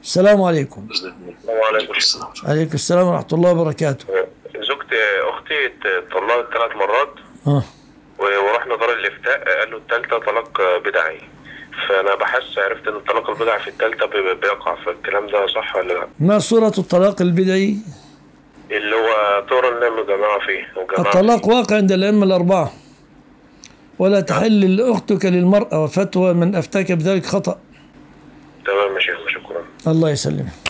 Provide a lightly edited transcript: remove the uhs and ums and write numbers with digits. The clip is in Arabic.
السلام عليكم. وعليكم السلام. عليكم السلام ورحمة الله وبركاته. اختي اتطلقت 3 مرات. اه ورحنا دار الافتاء، قالوا الثالثه طلاق بدعي. فانا بحس عرفت ان الطلاق البدعي في الثالثه بيقع، فالكلام ده صح ولا لا؟ ما صورة الطلاق البدعي؟ اللي هو طور النام وجماعه فيه الطلاق واقع عند الأئمة الأربعة، ولا تحل أختك للمرأة، وفتوى من أفتاك بذلك خطأ. تمام يا شيخ، شكرا. الله يسلمك.